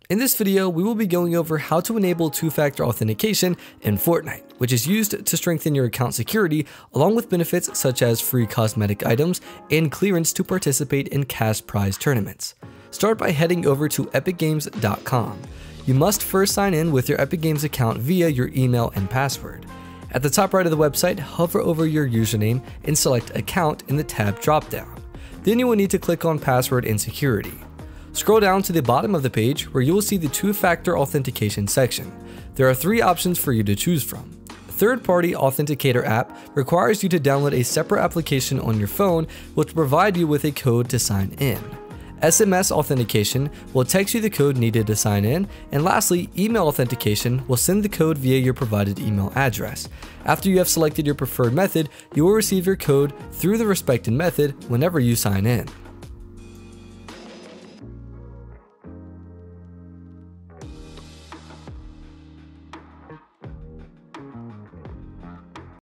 In this video, we will be going over how to enable two-factor authentication in Fortnite, which is used to strengthen your account security along with benefits such as free cosmetic items and clearance to participate in cash prize tournaments. Start by heading over to epicgames.com. You must first sign in with your Epic Games account via your email and password. At the top right of the website, hover over your username and select Account in the tab dropdown. Then you will need to click on Password and Security. Scroll down to the bottom of the page where you will see the two-factor authentication section. There are 3 options for you to choose from. Third-party authenticator app requires you to download a separate application on your phone which will provide you with a code to sign in. SMS authentication will text you the code needed to sign in, and lastly, email authentication will send the code via your provided email address. After you have selected your preferred method, you will receive your code through the respected method whenever you sign in.